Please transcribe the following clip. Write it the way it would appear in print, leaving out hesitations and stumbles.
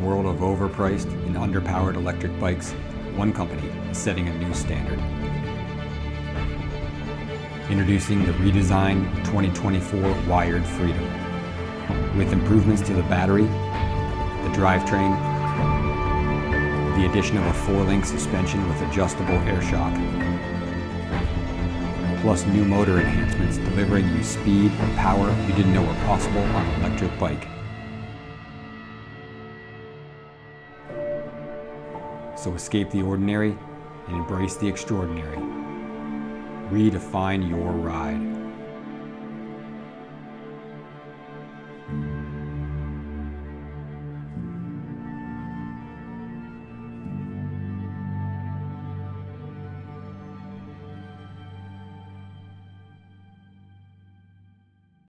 world of overpriced and underpowered electric bikes, one company is setting a new standard. Introducing the Redesigned 2024 Wired Freedom. With improvements to the battery, the drivetrain, the addition of a 4-link suspension with adjustable air shock, plus new motor enhancements delivering you speed and power you didn't know were possible on an electric bike. So escape the ordinary and embrace the extraordinary. Redefine your ride.